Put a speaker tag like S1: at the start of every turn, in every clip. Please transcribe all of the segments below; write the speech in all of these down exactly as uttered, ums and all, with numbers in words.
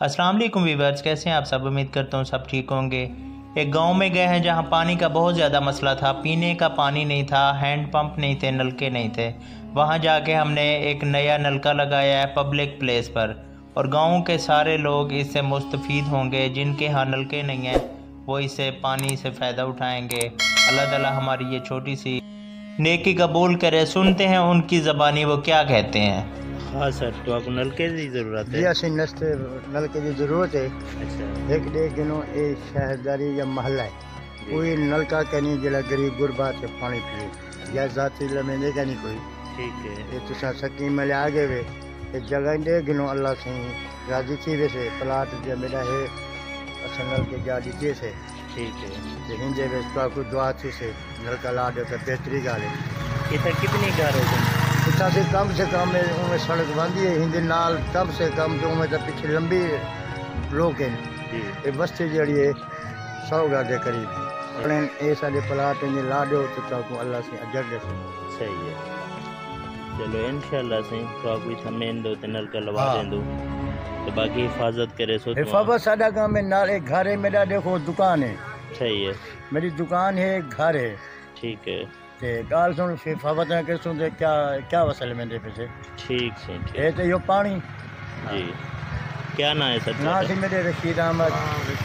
S1: अस्सलाम वालेकुम व्यूअर्स, कैसे हैं आप सब। उम्मीद करता हूँ सब ठीक होंगे। एक गांव में गए हैं जहां पानी का बहुत ज़्यादा मसला था। पीने का पानी नहीं था, हैंड पंप नहीं थे, नलके नहीं थे। वहां जाके हमने एक नया नलका लगाया है पब्लिक प्लेस पर, और गाँव के सारे लोग इससे मुस्तफ़ीद होंगे। जिनके यहाँ नलके नहीं हैं वो इससे पानी से फ़ायदा उठाएँगे। अल्लाह ताला हमारी ये छोटी सी नेकी कबूल करे। सुनते हैं उनकी ज़बानी वो क्या कहते हैं। हाँ सर, तो आपको नलके की ज़रूरत है?
S2: जी असीं नस्ते नलके की ज़रूरत है।
S1: अच्छा,
S2: एक डे गिनो ये शहरदारी या महला है, कोई नलका कहीं जिला गरीब गुरबा से पानी पिए या जाती लमेंदे कहीं कोई।
S1: ठीक है।
S2: ये तुसा सकी मिले आगे वे ये जगह दे गिनो अल्लाह से राजी थी वैसे प्लाट जो मेरा है असल नलके जा दीजिए से।
S1: ठीक है।
S2: तो हिंदे वे को दुआ थी से नलका ला दो तो बेहतरी गाल है।
S1: इधर कितनी घर हो गई?
S2: इतना से कम से कम उनमें सड़क बंदी है हिंदी नाल कम से कम जो उनमें तो पीछे लंबी रोक है। ये बस्ती जड़ी है सौ घर के करीब ये सारे प्लाट ने ला दो तो चाहूँ अल्लाह से अजर दे।
S1: सही है, चलो इंशाल्लाह से तो आप भी थमें दो तीन नलका लगा
S2: हाँ।
S1: दें दो तो बाकी हिफाजत करे। सो
S2: हिफाजत सादा गाँव में नाल एक घर है मेरा, देखो दुकान है।
S1: सही है।
S2: मेरी दुकान है, घर है।
S1: ठीक है।
S2: ते गाल सुन हिफाजत के सुन दे क्या क्या वसल में दे पे
S1: ठीक से ठीक।
S2: ये तो यो पानी
S1: जी, क्या ना है सर?
S2: ना सी मेरे रशीद अहमद।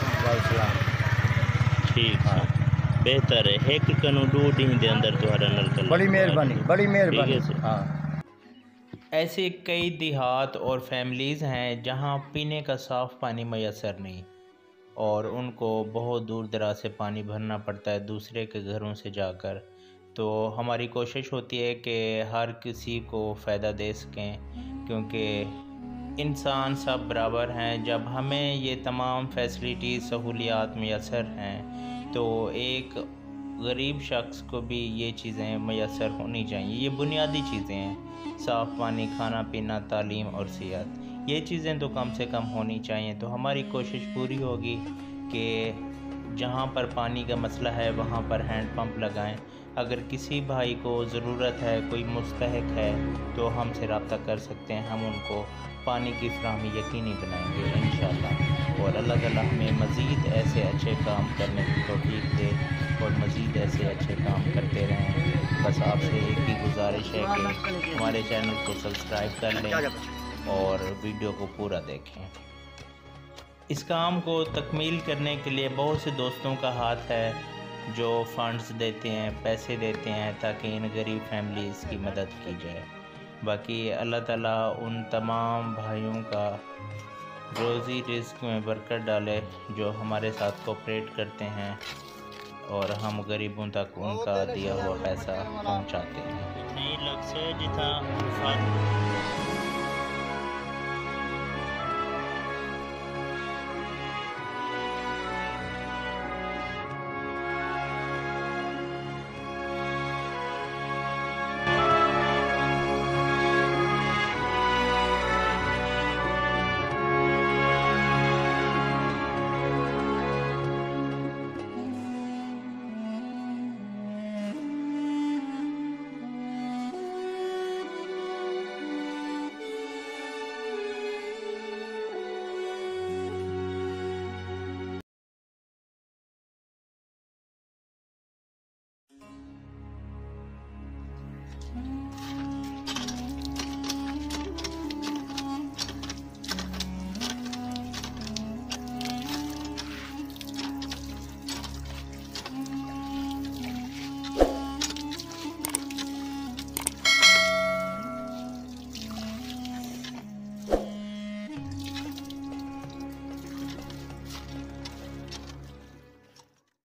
S1: ठीक है, बेहतर है। एक कनु दो दिन के अंदर तुम्हारा नलका।
S2: बड़ी मेहरबानी, बड़ी मेहरबानी। हाँ,
S1: ऐसे कई देहात और फैमिलीज़ हैं जहां पीने का साफ़ पानी मैसर नहीं, और उनको बहुत दूर दराज से पानी भरना पड़ता है दूसरे के घरों से जाकर। तो हमारी कोशिश होती है कि हर किसी को फ़ायदा दे सकें, क्योंकि इंसान सब बराबर हैं। जब हमें ये तमाम फैसिलिटी सहूलियात मैसर हैं तो एक गरीब शख्स को भी ये चीज़ें मैसर होनी चाहिए। ये बुनियादी चीज़ें हैं, साफ़ पानी, खाना पीना, तालीम और सेहत। ये चीज़ें तो कम से कम होनी चाहिए। तो हमारी कोशिश पूरी होगी कि जहाँ पर पानी का मसला है वहाँ पर हैंड पंप लगाएं। अगर किसी भाई को ज़रूरत है, कोई मुस्तहक है, तो हमसे रब्ता कर सकते हैं। हम उनको पानी की फराहमी यकीनी बनाएंगे इंशाअल्लाह। और अल्लाह ताला हमें मज़ीद ऐसे अच्छे काम करने की तौफीक दे और मज़ीद ऐसे अच्छे काम करते रहें। बस आपसे एक ही गुजारिश है कि हमारे चैनल को सब्सक्राइब कर लें और वीडियो को पूरा देखें। इस काम को तकमील करने के लिए बहुत से दोस्तों का हाथ है जो फंड्स देते हैं, पैसे देते हैं, ताकि इन गरीब फैमिलीज़ की मदद की जाए। बाकी अल्लाह ताला उन तमाम भाइयों का रोज़ी रिज़्क़ में बरकत डाले जो हमारे साथ कोऑपरेट करते हैं और हम गरीबों तक उनका दिया हुआ पैसा पहुंचाते हैं। नहीं लग से जितना